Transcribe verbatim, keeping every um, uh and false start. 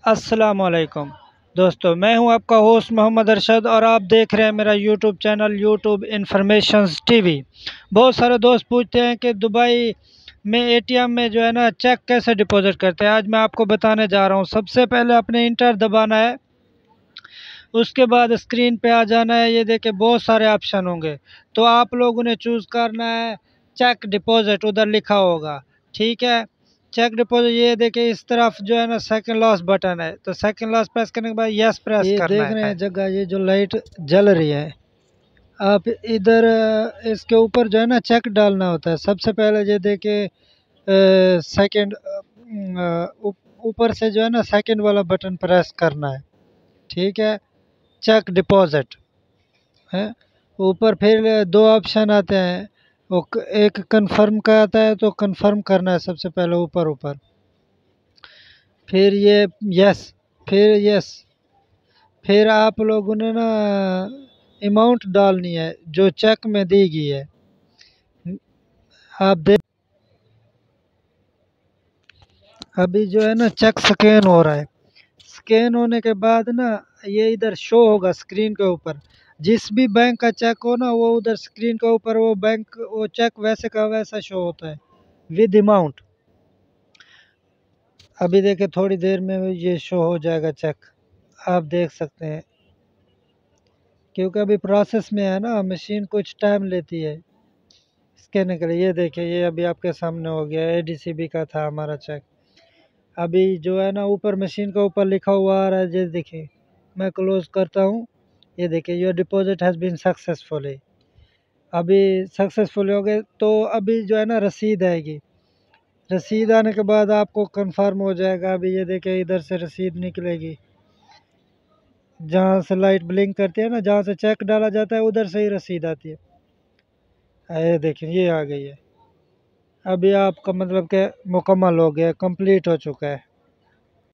अस्सलाम वालेकुम दोस्तों, मैं हूं आपका होस्ट मोहम्मद अरशद और आप देख रहे हैं मेरा YouTube channel YouTube informations TV. बहुत सारे दोस्त पूछते हैं कि दुबई में एटीएम में जो है ना चेक कैसे डिपॉजिट करते हैं। आज मैं आपको बताने जा रहा हूं। सबसे पहले अपने इंटर दबाना है, उसके बाद स्क्रीन पे आ जाना है। ये देखिए बहुत सारे ऑप्शन होंगे, तो आप लोगों ने चूज़ करना है चेक डिपॉजिट, उधर लिखा होगा। ठीक है, चेक डिपॉजिट ये देखिए इस तरफ जो है ना सेकंड लॉस बटन है, तो सेकंड लॉस प्रेस करने के बाद यस प्रेस ये करना देख रहे हैं जगह, ये जो लाइट जल रही है, आप इधर अ, इसके ऊपर जो है ना चेक डालना होता है। सबसे पहले ये देखिए सेकंड ऊपर से जो है ना सेकंड वाला बटन प्रेस करना है। ठीक है, चेक डिपॉजिट है। ऊपर फिर दो ऑप्शन आते हैं, वो क- एक कंफर्म का आता है, तो कंफर्म करना है सबसे पहले ऊपर ऊपर, फिर ये यस, फिर यस, फिर आप लोगों ने ना अमाउंट डालनी है जो चेक में दी गई है। आप देख अभी जो है ना चेक स्कैन हो रहा है। स्कैन होने के बाद ना ये इधर शो होगा स्क्रीन के ऊपर। जिस भी बैंक का चेक हो ना, वो उधर स्क्रीन के ऊपर वो बैंक वो चेक वैसे का वैसा शो होता है विद अमाउंट। अभी देखिए थोड़ी देर में ये शो हो जाएगा चेक, आप देख सकते हैं। क्योंकि अभी प्रोसेस में है ना, मशीन कुछ टाइम लेती है स्कैन के लिए। ये देखिए ये अभी आपके सामने हो गया, एडीसीबी का था हमारा चेक। अभी जो है ना ऊपर मशीन के ऊपर लिखा हुआ आ रहा है, ये देखिए। मैं क्लोज करता हूँ, ये देखिए your deposit has been successfully. अभी सक्सेसफुल हो गए, तो अभी जो है ना रसीद आएगी। रसीद आने के बाद आपको कंफर्म हो जाएगा। अभी ये देखिए इधर से रसीद निकलेगी, जहाँ से लाइट ब्लिंक करती है ना, जहाँ से चेक डाला जाता है उधर से ही रसीद आती है। ये देखिए ये आ गई है। अभी आपका मतलब कि मुकम्मल हो गया, कंप्लीट हो चुका है।